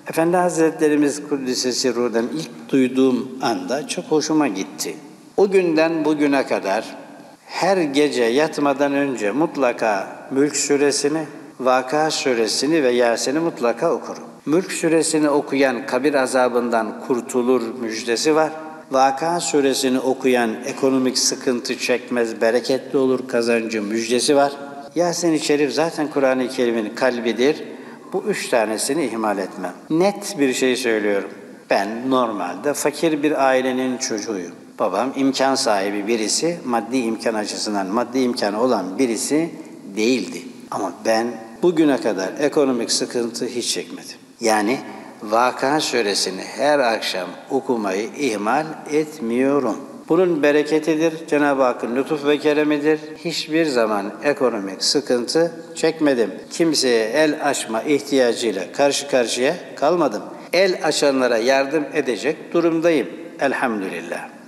Efendi Hazretlerimiz Kuddisesi Ruh'dan ilk duyduğum anda çok hoşuma gitti. O günden bugüne kadar her gece yatmadan önce mutlaka Mülk Suresini, Vakıa Suresini ve Yasin'i mutlaka okurum. Mülk Suresini okuyan kabir azabından kurtulur müjdesi var. Vakıa Suresini okuyan ekonomik sıkıntı çekmez, bereketli olur kazancı müjdesi var. Yasin-i Şerif zaten Kur'an-ı Kerim'in kalbidir. Bu 3 tanesini ihmal etmem. Net bir şey söylüyorum. Ben normalde fakir bir ailenin çocuğuyum. Babam imkan sahibi birisi, maddi imkan açısından maddi imkanı olan birisi değildi. Ama ben bugüne kadar ekonomik sıkıntı hiç çekmedim. Yani Vakıa Suresini her akşam okumayı ihmal etmiyorum. Bunun bereketidir, Cenab-ı Hakk'ın lütuf ve keremidir. Hiçbir zaman ekonomik sıkıntı çekmedim. Kimseye el açma ihtiyacıyla karşı karşıya kalmadım. El açanlara yardım edecek durumdayım. Elhamdülillah.